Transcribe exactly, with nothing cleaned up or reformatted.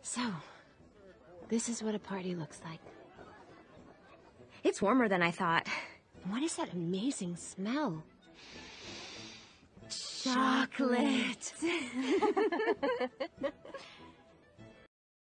So, this is what a party looks like. It's warmer than I thought. What is that amazing smell? Chocolate.